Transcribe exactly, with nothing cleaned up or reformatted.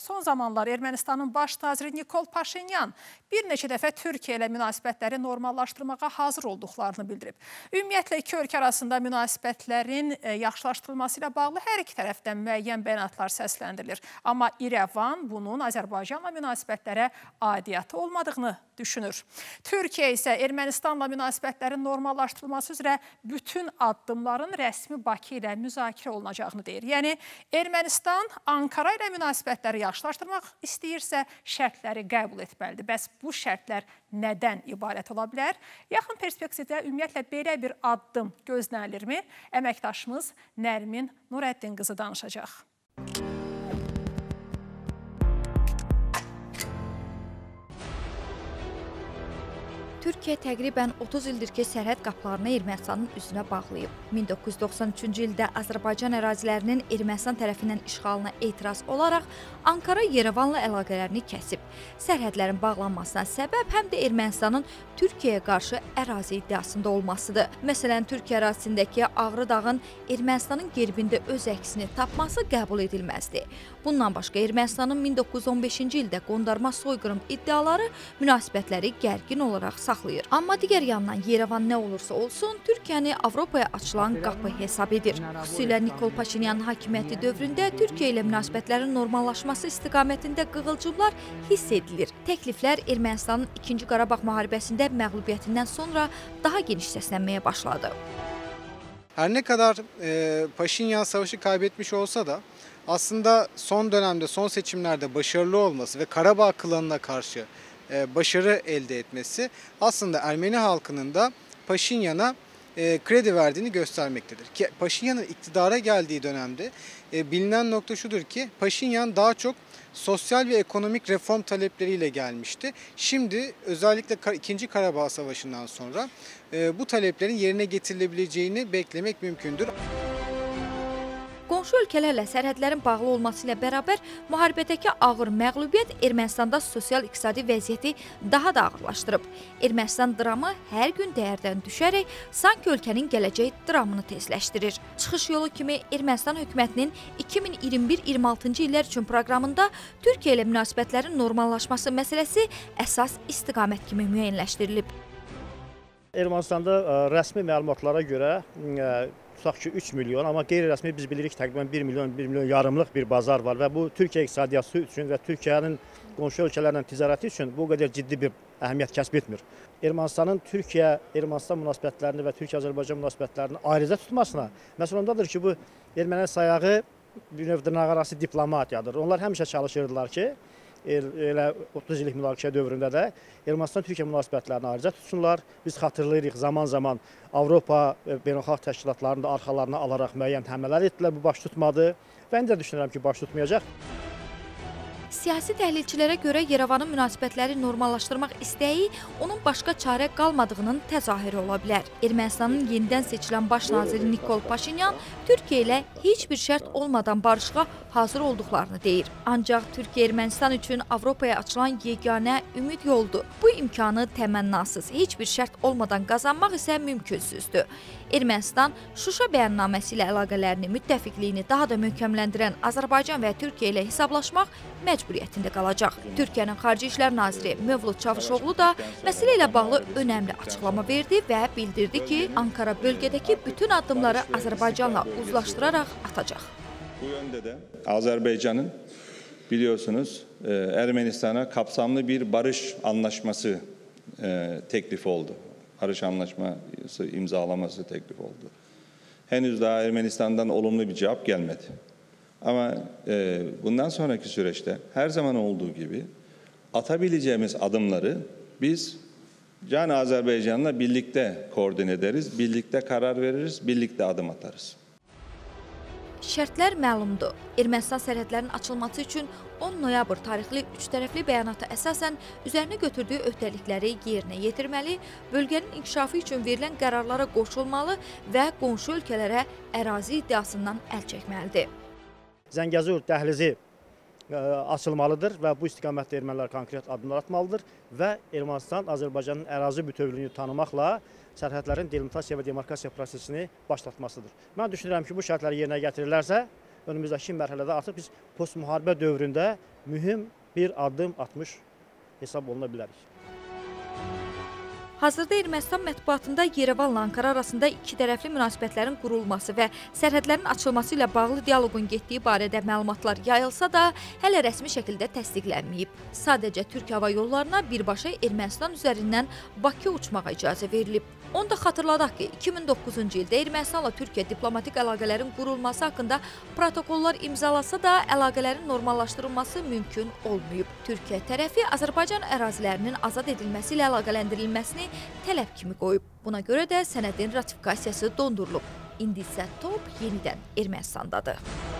Son zamanlar Ermənistanın baş naziri Nikol Paşinyan bir neçə dəfə Türkiyə ilə münasibətləri normallaşdırmağa hazır olduqlarını bildirib. Ümumiyyətlə, iki ölkə arasında münasibətlərin yaxşılaşdırılması ilə bağlı hər iki tərəfdən müəyyən bəyanatlar səsləndirilir. Amma İrəvan bunun Azərbaycanla münasibətlərə aidiyyatı olmadığını düşünür. Türkiyə isə Ermənistanla münasibətlərin normallaşdırılması üzrə bütün addımların rəsmi Bakı ilə müzakirə olunacağını deyir. Yəni, Ermənistan Ankara ilə münasibətləri yaxşılaşdırmaq istəyirsə, şərtləri qəbul etməlidir. Bəs bu şərtlər nədən ibarət ola bilər? Yaxın perspektivdə ümumiyyətlə belə bir addım gözlənilirmi? Əməkdaşımız Nərmin Nurəddin qızı danışacaq. Türkiyə təqribən otuz ildir ki, sərhəd qapılarını Ermənistanın üzünə bağlayıb. min doqquz yüz doxsan üçüncü ildə Azərbaycan ərazilərinin Ermənistan tərəfindən işğalına etiraz olaraq Ankara Yerevanla əlaqələrini kəsib. Sərhədlərin bağlanmasına səbəb həm də Ermənistanın Türkiyəyə qarşı ərazi iddiasında olmasıdır. Məsələn, Türkiyə ərazisindəki Ağrı dağın Ermənistanın gerbində öz əksini tapması qəbul edilməzdi. Bundan başqa Ermənistanın min doqquz yüz on beşinci ildə qondarma soyqırım iddiaları münasibətləri gərgin olaraq saxlayır. Amma digər yandan Yerevan nə olursa olsun, Türkiyəni Avropaya açılan qapı hesab edir. Xüsusilə Nikol Paşinyanın hakimiyyəti dövründə Türkiyə ilə münasibətlərin normallaşması istiqamətində qığılcımlar hiss edilir. Təkliflər Ermənistanın ikinci Qarabağ müharibəsində məğlubiyyətindən sonra daha geniş səslənməyə başladı. Her ne kadar e, Paşinyan savaşı kaybetmiş olsa da aslında son dönemde, son seçimlerde başarılı olması ve Karabağ klanına karşı e, başarı elde etmesi aslında Ermeni halkının da Paşinyan'a e, kredi verdiğini göstermektedir. Ki Paşinyan'ın iktidara geldiği dönemde e, bilinen nokta şudur ki Paşinyan daha çok sosyal ve ekonomik reform talepleriyle gelmişti. Şimdi özellikle ikinci Karabağ Savaşı'ndan sonra e, bu taleplerin yerine getirilebileceğini beklemek mümkündür. Qonşu ölkələrlə sərhədlərin bağlı olması ilə bərabər müharibədəki ağır məğlubiyyət Ermənistanda sosial-iqtisadi vəziyyəti daha da ağırlaşdırıb. Ermənistan dramı hər gün dəyərdən düşərək sanki ölkənin gələcək dramını tezləşdirir. Çıxış yolu kimi Ermənistan hökumətinin iki min iyirmi bir iyirmi altıncı illər üçün proqramında Türkiyə ilə münasibətlərin normallaşması məsələsi əsas istiqamət kimi müəyyənləşdirilib. Ermənistanda rəsmi məlumatlara görə tutaq ki üç milyon, amma qeyri-rəsmi biz bilirik təqribən bir milyon, bir milyon yarımlıq bir bazar var və bu Türkiyə iqtisadiyyatı üçün və Türkiyənin qonşu ölkələrlə ticarəti üçün bu qədər ciddi bir əhəmiyyət kəsb etmir. Ermənistanın Türkiyə-Ermənistan münasibətlərini və Türkiyə-Azərbaycan münasibətlərini ayrıca tutmasına məsələ ondadır ki, bu erməni sayağı bir növ dırnaqarası diplomatiyadır. Onlar həmişə çalışırdılar ki, elə otuz illik münaqişə dövründə də Ermənistan-Türkiyə münasibətlərini ayrıca tutsunlar. Biz xatırlayırıq, zaman-zaman Avropa beynəlxalq təşkilatlarını da arxalarına alaraq müəyyən həmlələr etdilər, bu baş tutmadı və indi də düşünürəm ki, baş tutmayacaq. Siyasi təhlilçilərə görə Yerevanın münasibətləri normallaşdırmaq istəyi onun başqa çarə qalmadığının təzahürü ola bilər. Ermənistanın yenidən seçilən baş naziri Nikol Paşinyan Türkiyə ilə heç bir şərt olmadan barışğa hazır olduqlarını deyir. Ancaq Türkiyə Ermənistan üçün Avropaya açılan yeganə ümid yoldur. Bu imkanı təmənnasız, heç bir şərt olmadan qazanmaq isə mümkünsüzdür. Ermənistan Şuşa bəyannaməsi ilə əlaqələrini, müttəfiqliyini daha da möhkəmləndirən Azərbaycan və Türkiyə ilə hesablaşmaq məcburiyyətində qalacaq. Türkiyənin Xarici İşlər Naziri Mövlud Çavuşoğlu da məsələ ilə bağlı önəmli açıqlama verdi və bildirdi ki, Ankara bölgədəki bütün addımları Azərbaycanla uzlaşdıraraq atacaq. Bu yönde de Azerbaycan'ın biliyorsunuz Ermenistan'a kapsamlı bir barış anlaşması teklif oldu. Barış anlaşması imzalaması teklif oldu. Henüz daha Ermenistan'dan olumlu bir cevap gelmedi. Ama e, bundan sonraki süreçte her zaman olduğu gibi atabileceğimiz adımları biz Can Azerbaycan'la birlikte koordine ederiz, birlikte karar veririz, birlikte adım atarız. Şərtlər məlumdur. Ermənistan sərhədlərinin açılması üçün on noyabr tarixli üç tərəfli bəyanata əsasən üzərinə götürdüyü öhdəlikləri yerinə yetirməli, bölgənin inkişafı üçün verilən qərarlara qoşulmalı və qonşu ölkələrə ərazi iddiasından əl çəkməlidir. Zəngəzur dəhlizi açılmalıdır və bu istiqamətdə ermənilər konkret addımlar atmalıdır və Ermənistan Azərbaycanın ərazi bütövlüyünü tanımaqla sərhədlərin delimitasiya və demarkasiya prosesini başlatmasıdır. Mən düşünürəm ki, bu şərtləri yerinə gətirilərsə, önümüzdəki mərhələdə artıq biz postmüharibə dövründə mühüm bir addım atmış hesab oluna bilərik. Hazırda Ermənistan mətbuatında Yerevanla Ankara arasında iki tərəfli münasibətlərin qurulması və sərhədlərin açılması ilə bağlı dialoqun getdiyi barədə məlumatlar yayılsa da, hələ rəsmi şəkildə təsdiqlənməyib. Sadəcə Türk hava yollarına birbaşa Ermənistan üzərindən Bakıya uçmağa icazə verilib. Onu da xatırladaq ki, iki min doqquzuncu ildə Ermənistanla Türkiyə diplomatik əlaqələrin qurulması haqqında protokollar imzalasa da, əlaqələrin normallaşdırılması mümkün olmayıb. Türkiyə tərəfi Azərbaycan ərazilərinin azad edilməsi ilə əlaqələndirilməsini tələb kimi qoyub. Buna görə də sənədin ratifikasiyası dondurulub. İndi isə top yenidən Ermənistandadır.